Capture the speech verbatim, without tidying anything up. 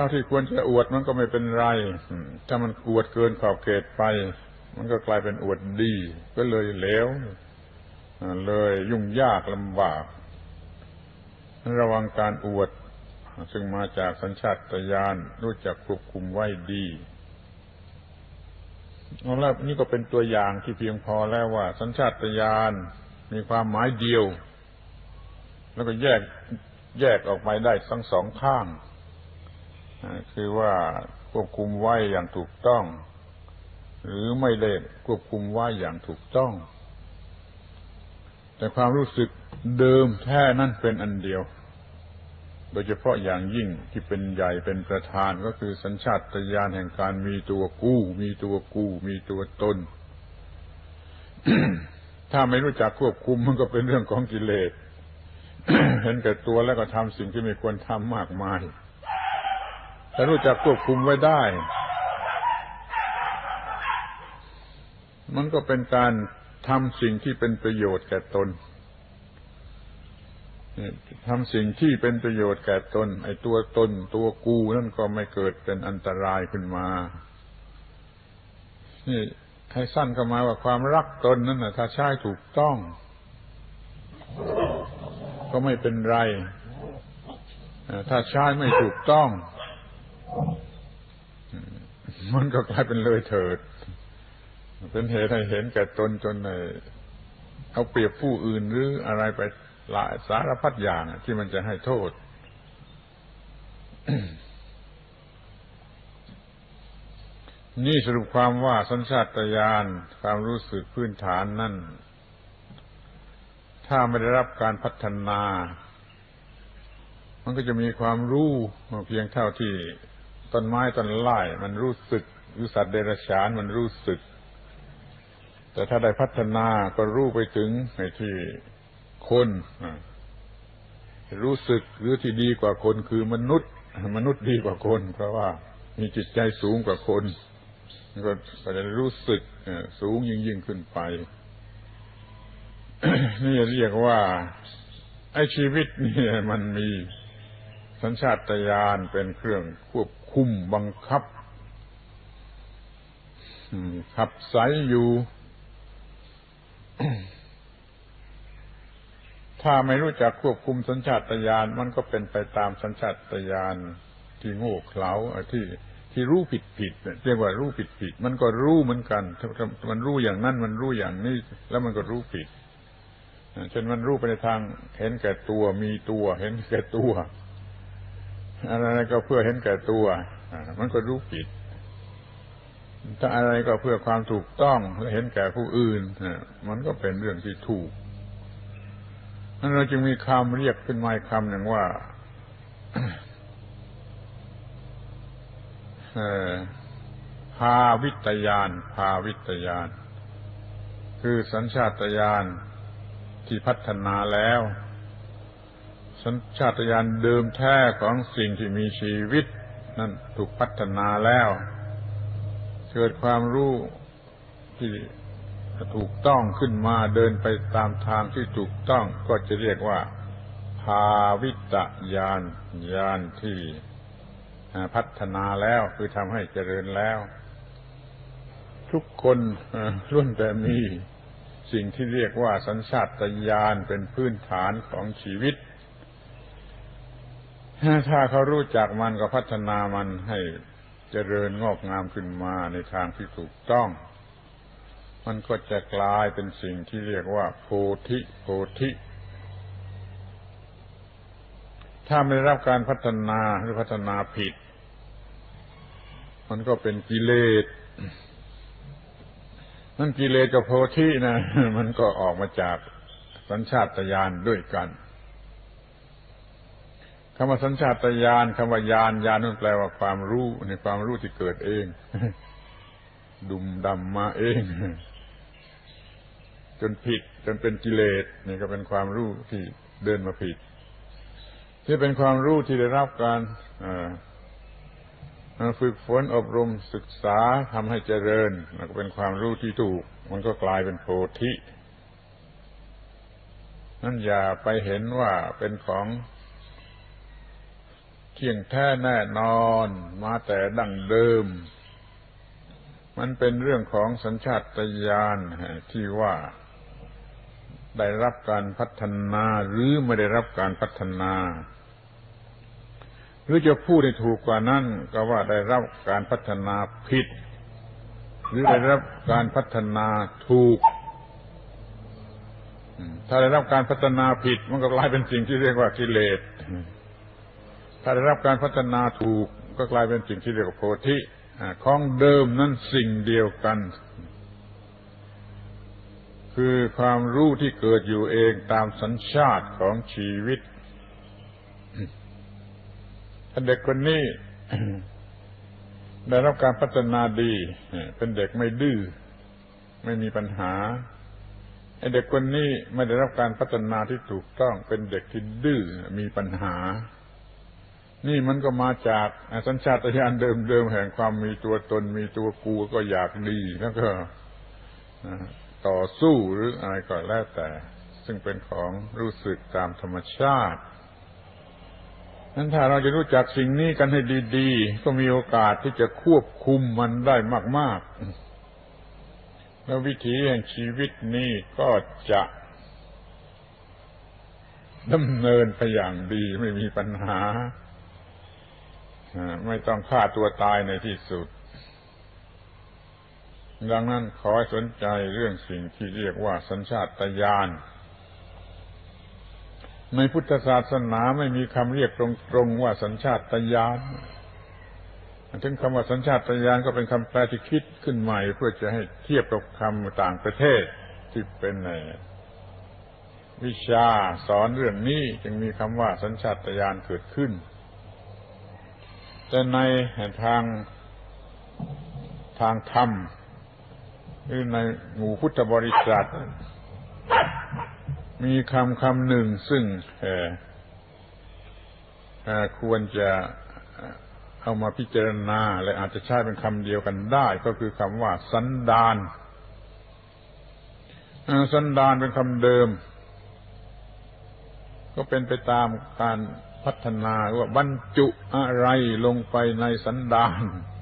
าที่ควรจะอวดมันก็ไม่เป็นไรถ้ามันอวดเกินขอบเขตไปมันก็กลายเป็นอวดดีก็เลยเหลวเลยยุ่งยากลำบากระวังการอวดซึ่งมาจากสัญชาตญาณรู้จักควบคุมไว้ดีเอาละนี่ก็เป็นตัวอย่างที่เพียงพอแล้วว่าสัญชาตญาณมีความหมายเดียวแล้วก็แยกแยกออกไปได้ทั้งสองข้างคือว่าควบคุมไว้อย่างถูกต้องหรือไม่ได้ควบคุมไว้อย่างถูกต้องแต่ความรู้สึกเดิมแท้นั้นเป็นอันเดียวโดยเฉพาะอย่างยิ่งที่เป็นใหญ่เป็นประธานก็คือสัญชาตญาณแห่งการมีตัวกู้มีตัวกู้มีตัวตน ถ้าไม่รู้จักควบคุมมันก็เป็นเรื่องของกิเลส เห็นแก่ตัวแล้วก็ทำสิ่งที่ไม่ควรทำมากมายถ้ารู้จักควบคุมไว้ได้มันก็เป็นการทำสิ่งที่เป็นประโยชน์แก่ตนทำสิ่งที่เป็นประโยชน์แก่ตนไอ้ตัวตนตัวกูนั่นก็ไม่เกิดเป็นอันตรายขึ้นมานี่ให้สั้นเข้ามาว่าความรักตนนั่นน่ะถ้าใช้ถูกต้องก็ไม่เป็นไรถ้าใช้ไม่ถูกต้องมันก็กลายเป็นเลยเถิดเป็นเหตุให้เห็นแก่ตนจนเอาเปรียบผู้อื่นหรืออะไรไปหลายสารพัดอย่างที่มันจะให้โทษ นี่สรุปความว่าสัญชาตญาณความรู้สึกพื้นฐานนั่นถ้าไม่ได้รับการพัฒนามันก็จะมีความรู้เพียงเท่าที่ต้นไม้ต้นไม้มันรู้สึกหรือสัตว์เดรัจฉานมันรู้สึกแต่ถ้าได้พัฒนาก็รู้ไปถึงในที่คนรู้สึกหรือที่ดีกว่าคนคือมนุษย์มนุษย์ดีกว่าคนเพราะว่ามีจิตใจสูงกว่าคนก็จะรู้สึกสูงยิ่งยิ่งขึ้นไป นี่เรียกว่าไอ้ชีวิตนี่มันมีสัญชาตญาณเป็นเครื่องควบคุมบังคับขับไสอยู่ ถ้าไม่รู้จักควบคุมสัญชาตญาณมันก็เป็นไปตามสัญชาตญาณที่โง่เขลาที่ที่รู้ผิดผิดเรียกว่ารู้ผิดผิดมันก็รู้เหมือนกันมันรู้อย่างนั้นมันรู้อย่างนี้แล้วมันก็รู้ผิดเช่นมันรู้ไปในทางเห็นแก่ตัวมีตัวเห็นแก่ตัวอะไรก็เพื่อเห็นแก่ตัวมันก็รู้ผิดถ้าอะไรก็เพื่อความถูกต้องและเห็นแก่ผู้อื่นมันก็เป็นเรื่องที่ถูกนั้นเราจึงมีคำเรียกขึ้นมาคำหนึ่งว่าภาวิตญาณภาวิตญาณคือสัญชาตญาณที่พัฒนาแล้วสัญชาตญาณเดิมแท้ของสิ่งที่มีชีวิตนั่นถูกพัฒนาแล้วเกิดความรู้ที่ถูกต้องขึ้นมาเดินไปตามทางที่ถูกต้องก็จะเรียกว่าภาวิตญาณญาณที่พัฒนาแล้วคือทำให้เจริญแล้วทุกคนล้วนแต่มีสิ่งที่เรียกว่าสัญชาตญาณเป็นพื้นฐานของชีวิตถ้าเขารู้จักมันก็พัฒนามันให้เจริญงอกงามขึ้นมาในทางที่ถูกต้องมันก็จะกลายเป็นสิ่งที่เรียกว่าโพธิโพธิถ้าไม่ได้รับการพัฒนาหรือพัฒนาผิดมันก็เป็นกิเลสนั่นกิเลสกับโพธินะมันก็ออกมาจากสัญชาตญาณด้วยกันคำว่าสัญชาตญาณคำว่าญาณญาณนั่นแปลว่าความรู้ในความรู้ที่เกิดเองดุมดำมาเองจนผิดจนเป็นกิเลสนี่ก็เป็นความรู้ที่เดินมาผิดที่เป็นความรู้ที่ได้รับการฝึกฝนอบรมศึกษาทำให้เจริญมันก็เป็นความรู้ที่ถูกมันก็กลายเป็นโพธินั่นอย่าไปเห็นว่าเป็นของเที่ยงแท้แน่นอนมาแต่ดั้งเดิมมันเป็นเรื่องของสัญชาตญาณที่ว่าได้รับการพัฒนาหรือไม่ได้รับการพัฒนาหรือจะพูดให้ถูกกว่านั้นก็ว่าได้รับการพัฒนาผิดหรือได้รับการพัฒนาถูกถ้าได้รับการพัฒนาผิดมันก็กลายเป็นสิ่งที่เรียกว่ากิเลสถ้าได้รับการพัฒนาถูกก็กลายเป็นสิ่งที่เรียกว่าโพธิของเดิมนั้นสิ่งเดียวกันคือความรู้ที่เกิดอยู่เองตามสัญชาติของชีวิตถ้าเด็กคนนี้ได้รับการพัฒนาดีเป็นเด็กไม่ดื้อไม่มีปัญหาไอ้เด็กคนนี้ไม่ได้รับการพัฒนาที่ถูกต้องเป็นเด็กที่ดื้อมีปัญหานี่มันก็มาจากสัญชาตญาณเดิมๆแห่งความมีตัวตนมีตัวกูก็อยากดีแล้วก็ต่อสู้หรืออะไรก็แล้วแต่ซึ่งเป็นของรู้สึกตามธรรมชาตินั้นถ้าเราจะรู้จักสิ่งนี้กันให้ดีๆก็มีโอกาสที่จะควบคุมมันได้มากๆแล้ววิถีแห่งชีวิตนี้ก็จะดำเนินไปอย่างดีไม่มีปัญหาไม่ต้องฆ่าตัวตายในที่สุดดังนั้นขอให้สนใจเรื่องสิ่งที่เรียกว่าสัญชาตญาณในพุทธศาสนาไม่มีคำเรียกตรงๆว่าสัญชาตญาณถึงคำว่าสัญชาตญาณก็เป็นคำแปลที่คิดขึ้นใหม่เพื่อจะให้เทียบกับคำต่างประเทศที่เป็นวิชาสอนเรื่องนี้จึงมีคำว่าสัญชาตญาณเกิดขึ้นแต่ในทางทางธรรมหรือในหมู่พุทธบริษัทมีคำคำหนึ่งซึ่งควรจะเอามาพิจารณาและอาจจะใช้เป็นคำเดียวกันได้ก็คือคำว่าสันดานสันดานเป็นคำเดิมก็เป็นไปตามการพัฒนาว่าบรรจุอะไรลงไปในสันดาน